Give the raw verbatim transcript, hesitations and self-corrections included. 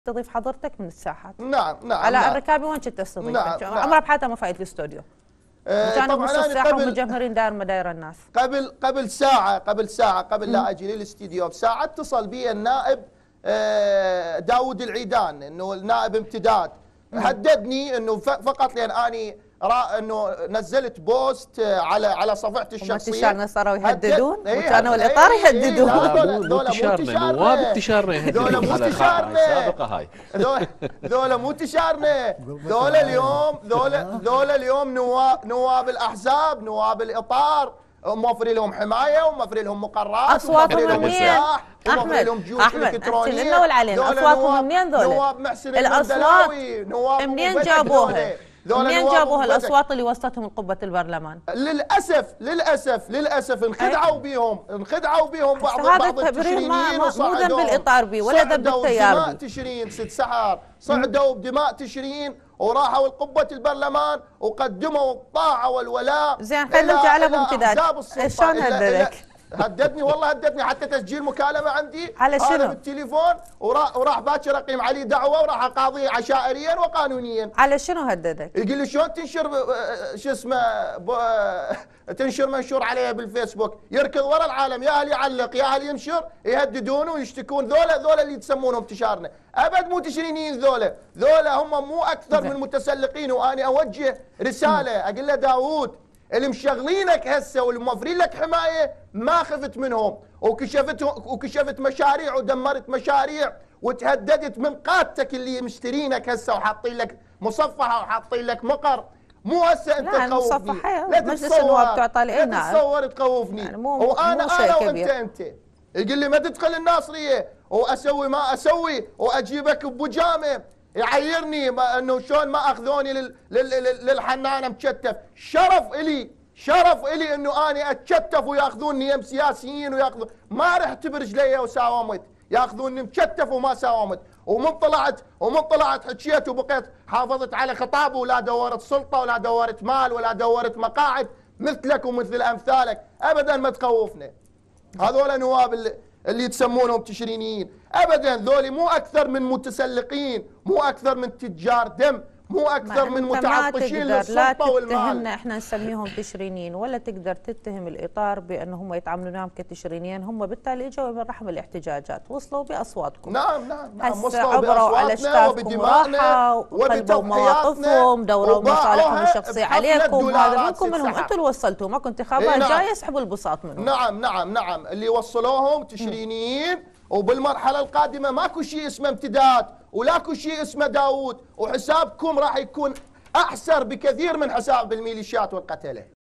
تضيف حضرتك من الساحات. نعم نعم على نعم. الركابي وين كنت تستضيف؟ نعم نعم. عمرها بحياتها ما فايت في الاستوديو. آه كانوا طبعا بنص أنا الساحه قبل ومجمهرين داير ما داير الناس. قبل قبل ساعه قبل ساعه قبل لا اجي للاستديو بساعه اتصل بي النائب آه داود العيدان، انه النائب امتداد هددني انه فقط لان اني را انه نزلت بوست على على صفحتي الشخصيه. انتشارنا صاروا يهددون ايه وكانوا الاطار يهددون. مو انتشارنا، نواب انتشارنا يهددون. ذولا مو انتشارنا سابقه هاي. ذولا مو انتشارنا، ذولا اليوم ذولا ذولا اليوم نواب نواب الاحزاب، نواب الاطار، موفرين لهم حمايه وموفرين لهم مقرات، اصواتهم منين؟ احمد احمد احكي لنا والعلينا، اصواتهم منين ذولا؟ نواب محسن الاصوات نواب منين جابوها؟ منين جابوها الاصوات اللي وصلتهم لقبه البرلمان؟ للاسف للاسف للاسف انخدعوا بيهم انخدعوا بيهم بعض بعض التشرينيين، مو ذنب الاطار بي ولا ذنب التيار بدماء تشرين. ست سحر صعدوا بدماء تشرين وراحوا لقبه البرلمان وقدموا الطاعه والولاء. زين خلينا نرجع على امتداد. شلون هددك؟ هددني والله هددني، حتى تسجيل مكالمه عندي على شنو؟ هذا بالتليفون، وراح وراح باكر اقيم عليه دعوه وراح اقاضيه عشائريا وقانونيا. على شنو هددك؟ يقول لي شلون تنشر شو اسمه تنشر منشور عليه بالفيسبوك، يركض ورا العالم، يا هل يعلق يا هل ينشر، يهددون ويشتكون. ذولا ذولا اللي تسمونهم انتشارنا، ابد مو تشرينيين ذولا، ذولا هم مو اكثر من متسلقين. واني اوجه رساله اقول له داوود، اللي مشغلينك هسه واللي موفرين لك حمايه ما خفت منهم، وكشفت وكشفت مشاريع ودمرت مشاريع وتهددت من قادتك اللي مشترينك هسه وحاطين لك مصفحه وحاطين لك مقر. مو هسه انت تخوفني، لا تتصور لا تتصور تخوفني. يعني وانا انا وانت انت يقول لي ما تدخل الناصريه واسوي ما اسوي واجيبك ببجامه، يعيرني انه شلون ما اخذوني لل... لل... للحنانه متشتف. شرف الي شرف الي انه اني اتشتف وياخذوني يم سياسيين وياخذون، ما رحت برجلي وساومت، ياخذوني متشتف وما ساومت. ومن طلعت ومن طلعت حكيت وبقيت حافظت على خطابه، ولا دورت سلطه ولا دورت مال ولا دورت مقاعد مثلك ومثل امثالك. ابدا ما تخوفنا. هذول نواب اللي, اللي تسمونهم تشرينيين، ابدا ذولي مو اكثر من متسلقين، مو اكثر من تجار دم، مو اكثر من متعطشين للسلطه والمال. لا تتهمنا احنا نسميهم تشرينيين، ولا تقدر تتهم الاطار بانه هم يتعاملون معهم كتشرينيين. هم بالتالي اجوا من رحم الاحتجاجات، وصلوا باصواتكم. نعم نعم نعم وصلوا باصواتنا وبدمائنا وقلبوا مواقفهم، دوروا مصالحهم الشخصيه عليكم. هذا منكم منهم، انتم اللي وصلتوا، ماكو انتخابات نعم. جايه يسحبوا البساط منهم. نعم نعم نعم اللي وصلوهم تشرينيين. وبالمرحله القادمه ماكو شيء اسمه امتداد ولاكو شيء اسمه داوود، وحسابكم راح يكون احسر بكثير من حساب الميليشيات والقتله.